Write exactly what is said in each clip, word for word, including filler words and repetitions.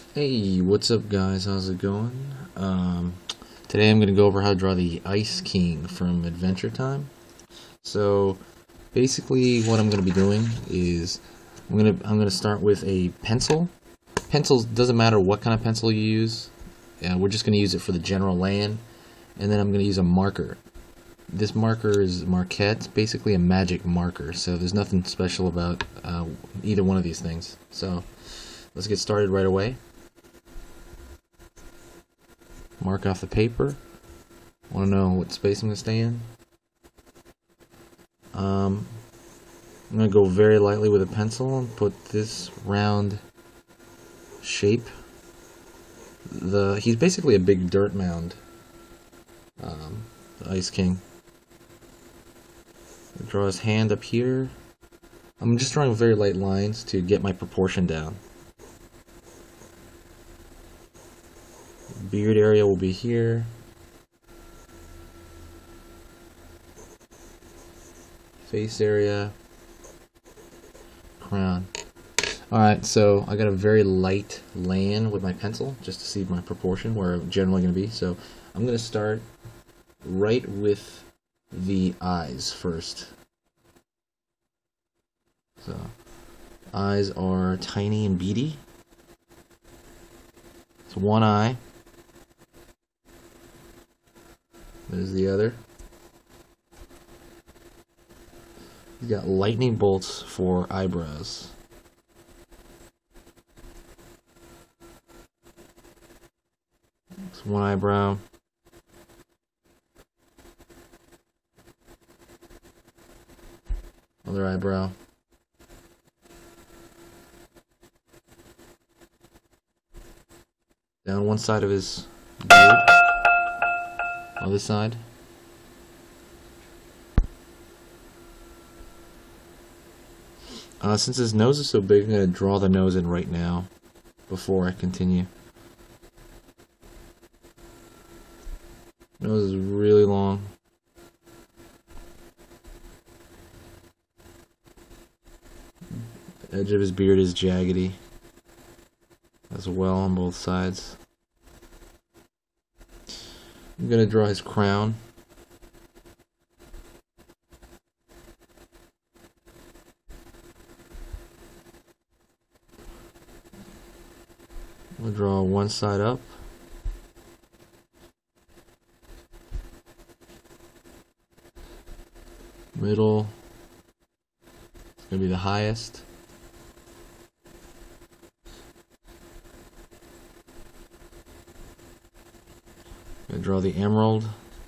Hey, what's up guys? How's it going? Um, today I'm going to go over how to draw the Ice King from Adventure Time. So basically what I'm going to be doing is I'm going to I'm going to start with a pencil. Pencils, doesn't matter what kind of pencil you use. Uh, we're just going to use it for the general land, and then I'm going to use a marker. This marker is Marquette, basically a magic marker, so there's nothing special about uh, either one of these things. So let's get started right away. Mark off the paper. Want to know what space I'm going to stay in? Um, I'm going to go very lightly with a pencil and put this round shape. The He's basically a big dirt mound, um, the Ice King. Draw his hand up here. I'm just drawing very light lines to get my proportion down. Beard area will be here. Face area. Crown. Alright, so I got a very light land with my pencil just to see my proportion where I'm generally going to be. So I'm going to start right with the eyes first. So eyes are tiny and beady. It's one eye. There's the other. He's got lightning bolts for eyebrows. It's one eyebrow. Other eyebrow. Down one side of his beard. Other side. Uh, since his nose is so big, I'm going to draw the nose in right now before I continue. Nose is really long. The edge of his beard is jaggedy as well on both sides. I'm going to draw his crown. We'll draw one side up. Middle. It's going to be the highest. I'm going to draw the emerald.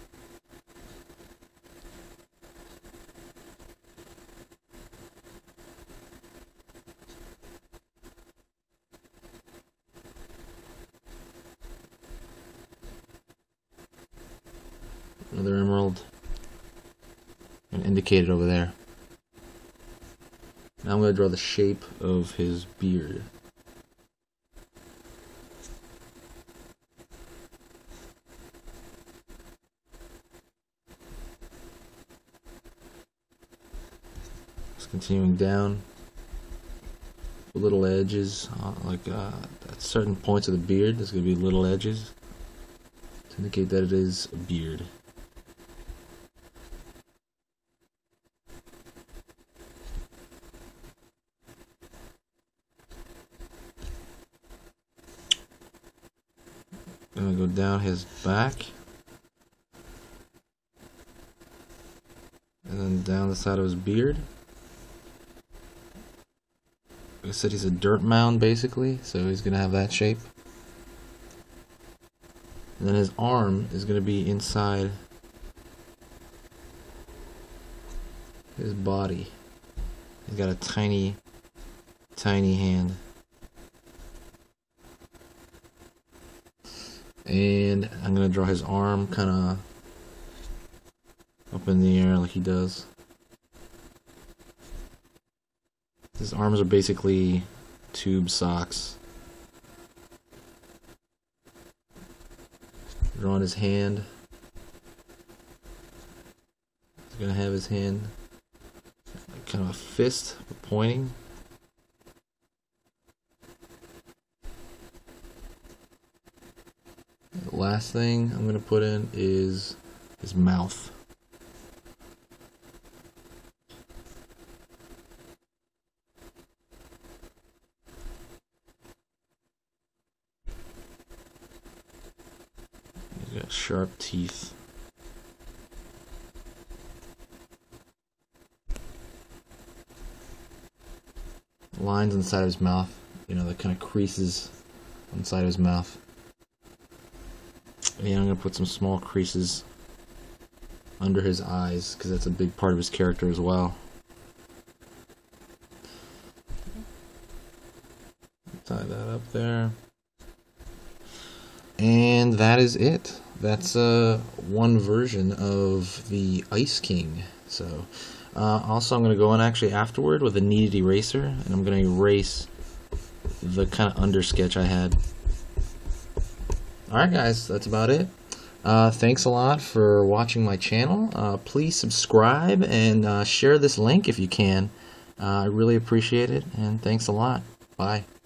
Another emerald. And indicate it over there. Now I'm going to draw the shape of his beard. Just continuing down. Little edges, uh, like uh, at certain points of the beard, there's going to be little edges to indicate that it is a beard. I'm going to go down his back, and then down the side of his beard. Like I said, he's a dirt mound basically, so he's going to have that shape. And then his arm is going to be inside his body. He's got a tiny, tiny hand. And I'm going to draw his arm kind of up in the air like he does. His arms are basically tube socks. Drawing his hand. He's going to have his hand like kind of a fist pointing. last thing I'm going to put in is his mouth. He's got sharp teeth. Lines inside of his mouth, you know, the kind of creases inside of his mouth. And I'm going to put some small creases under his eyes, because that's a big part of his character as well. Tie that up there. And that is it. That's uh, one version of the Ice King. So, uh, also I'm going to go in actually afterward with a kneaded eraser, and I'm going to erase the kind of under sketch I had. Alright guys, that's about it. Uh, thanks a lot for watching my channel. Uh, please subscribe and uh, share this link if you can. Uh, I really appreciate it, and thanks a lot. Bye.